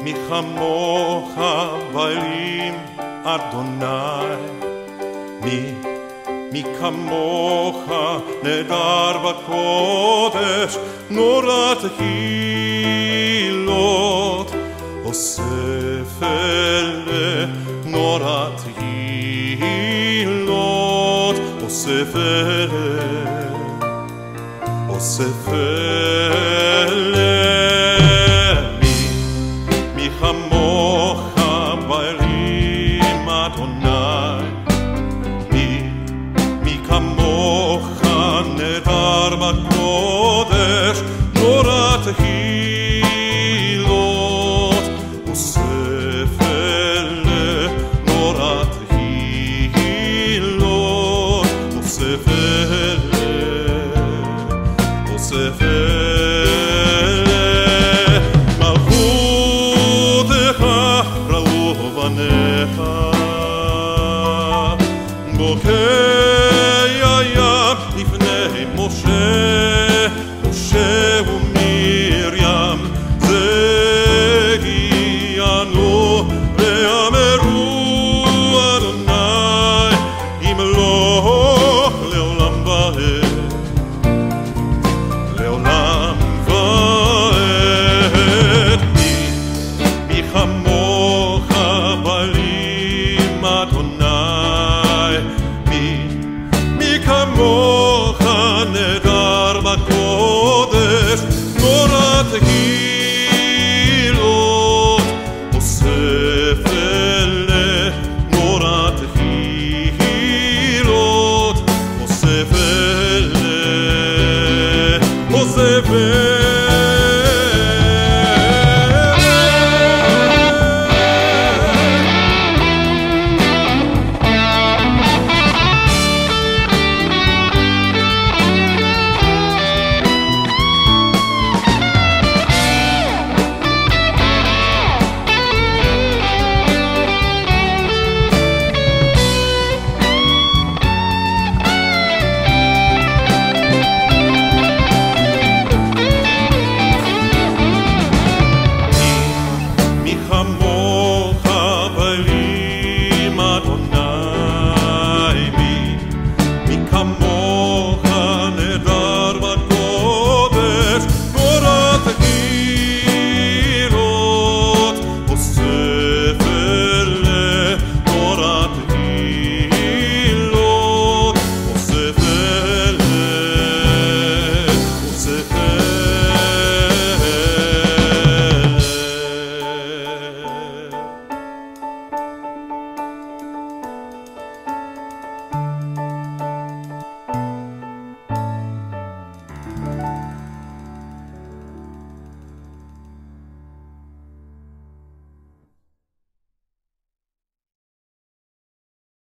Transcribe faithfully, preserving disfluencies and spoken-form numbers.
מי כמוך באלים אדוני, מי מי כמוך נדר בקודש, נורא תהילות אוסף אלה, נורא תהילות אוסף אלה, אוסף אלה. מי מי כמוך באלים אדוני, כמוך נדר בקודש, נורא תהילות אוסף אלה, נורא תהילות אוסף אלה, אוסף אלה. מלכותך ראו בניך, בוקר משה, משה ומרים, זה הגיענו ואמרו אדוני, ימלוך לעולם ועד, לעולם ועד. מי, מי כמוך באלים אדוני, מי, מי כמוך נדר בקודש, נורא תהילות אוסף אלה, נורא תהילות אוסף אלה.